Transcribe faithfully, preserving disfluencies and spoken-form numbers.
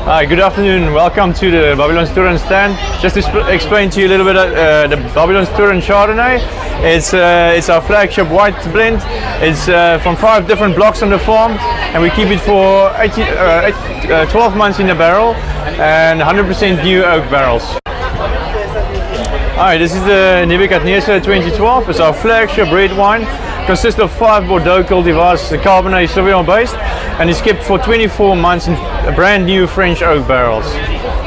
Hi, good afternoon. Welcome to the Babylon's Touraine stand. Just to exp explain to you a little bit of uh, the Babylon's Touraine Chardonnay. It's uh, it's our flagship white blend. It's uh, from five different blocks on the farm, and we keep it for eighteen, uh, eight, uh, twelve months in the barrel, and one hundred percent new oak barrels. Alright, this is the Nebuchadnezzar twenty twelve. It's our flagship red wine. Consists of five Bordeaux cultivars, Cabernet Sauvignon based, and is kept for twenty-four months in brand new French oak barrels.